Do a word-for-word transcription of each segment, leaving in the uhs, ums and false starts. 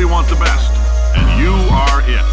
we want the best, and you are it.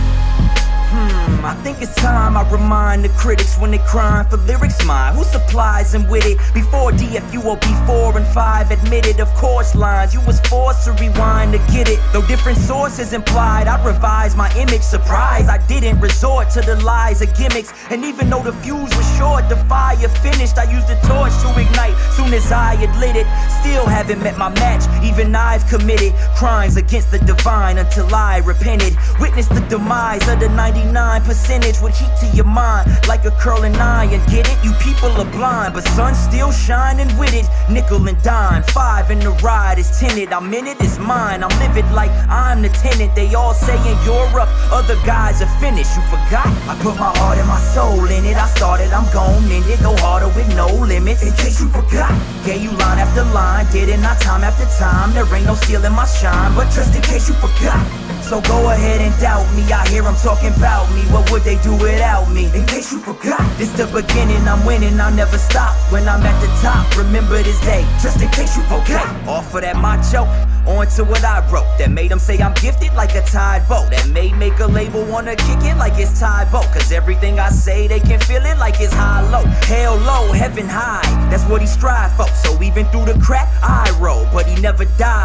Hmm, I think it's time I remind the critics when they crying for lyrics mine. Who supplies them with it? Before D F U O B four and five admitted, of course, lines you was forced to rewind to get it. Though different sources implied, I revised my image. Surprise, I didn't resort to the lies of gimmicks. And even though the fuse was short, the fire finished. I used the torch to ignite soon as I had lit it. Still haven't met my match, even I've committed crimes against the divine until I repented. Witness the demise of the ninety-nine percentage with heat to your mind like a curling iron. Get it? You people are blind, but sun's still shining with it. Nickel and dime, five in the ride is tinted. I'm in it, it's mine. I'm livid like I'm the tenant. They all saying you're up, other guys are finished. You forgot? I put my heart and my soul in it. I started, I'm gon' end it. Go harder with no limits. In case you forgot, gave you line after line, didn't I? Time after time. There ain't no stealing my shine, but just in case you forgot. So go ahead and doubt me. I hear them talking about me. What would they do without me? In case you forgot, this the beginning. I'm winning, I'll never stop. When I'm at the top, remember this day. Just in case you forgot. Off of that macho, on to what I wrote. That made them say I'm gifted like a tide boat. That may make a label wanna kick it like it's tide boat. Cause everything I say, they can feel it like it's high low. Hell low, heaven high. That's what he strive for. So even through the crack, I roll. But he never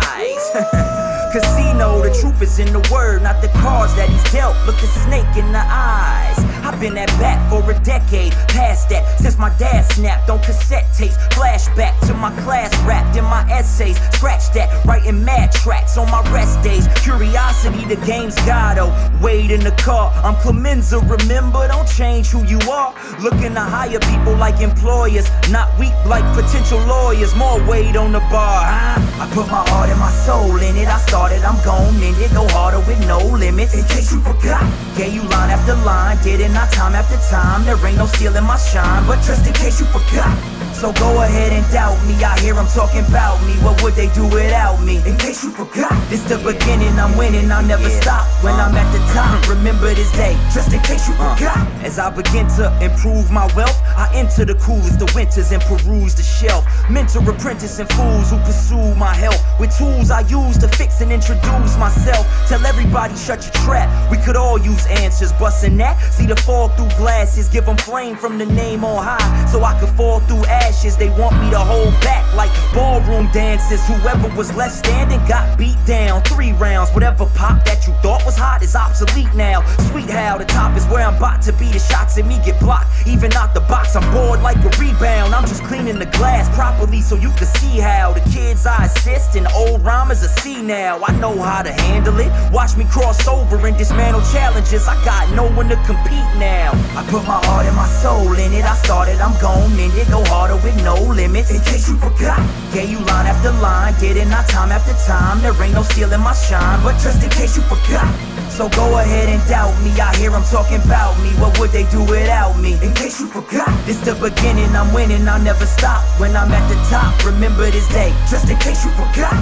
dies. Casino, the truth is in the word, not the cards that he's dealt. Look the snake in the eyes. I've been at bat for a decade, past that, since my dad snapped on cassette tapes. Flashback to my class rapped in my essays. Scratch that, writing mad tracks on my rest days. Curiosity, the game's Gato. Wade in the car, I'm Clemenza, remember, don't change who you are. Looking to hire people like employers, not weak like potential lawyers. More weight on the bar, huh? I put my heart and my soul in it. I started, I'm gon' end it. Go harder with no limits. In case you forgot, gave you line after line, didn't I? Time after time. There ain't no stealing my shine, but just in case you forgot. So go ahead and doubt me. I hear them talking about me. What would they do without me? In case you forgot, this the beginning. I'm winning, I'll never yeah. stop. When uh, I'm at the top, remember this day. Just in case you uh, forgot. As I begin to improve my wealth, I enter the coolest, the winters, and peruse the shelf. Mentor apprentice and fools who pursue my help with tools I use to fix and introduce myself. Tell everybody shut your trap. We could all use answers. Busting that, see the fall through glasses. Give them flame from the name on high, so I could fall through ashes. They want me to hold back like ballroom dances. Whoever was left standing got beat down. Three rounds, whatever pop that you thought was hot is obsolete now. Sweet how the top is where I'm about to be. The shots at me get blocked, even out the box. I'm bored like a rebound. I'm just cleaning the glass properly so you can see how the kids I assist and old rhymers are see now. I know how to handle it. Watch me cross over and dismantle challenges. I got no one to compete now. I put my heart and my soul in it. I started, I'm gon' end it. Go harder with no limits. In case you forgot, gave you line after line, didn't I? Time after time. There ain't no stealing my shine, but just in case you forgot. So go ahead and doubt me. I hear them talking about me. What would they do without me? In case you forgot, this the beginning. I'm winning, I'll never stop. When I'm at the top, remember this day. Just in case you forgot.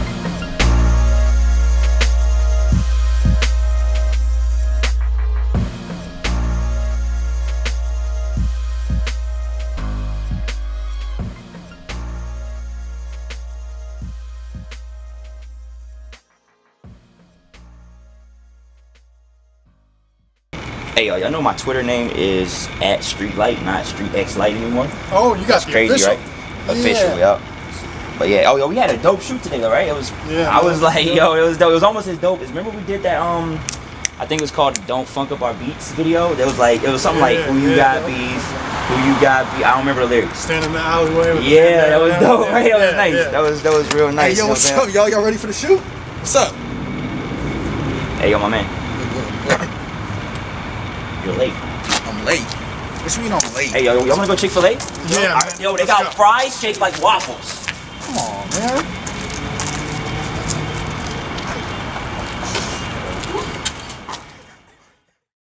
Hey y'all, y'all know my Twitter name is at Streetlight, not Street X Light anymore. Oh, you got That's crazy, official. right? Official, yeah. But yeah, oh yo, we had a dope shoot today, though, right? It was. Yeah, I man. was like, yeah. yo, it was dope. It was almost as dope as. Remember we did that? Um, I think it was called "Don't Funk Up Our Beats" video. There was like, it was something yeah, like, "Who you yeah, got beef? Who you got beef?" I don't remember the lyrics. Stand in the alleyway. With yeah, that was dope, yeah, right? That yeah, was nice. Yeah. That was that was real nice. Hey yo, what's up, y'all? Y'all ready for the shoot? What's up? Hey yo, my man. You're late. I'm late. What you mean I'm late? Hey yo, y'all wanna go Chick-fil-A? Yeah. Yo, they got fries shaped like waffles. Come on, man.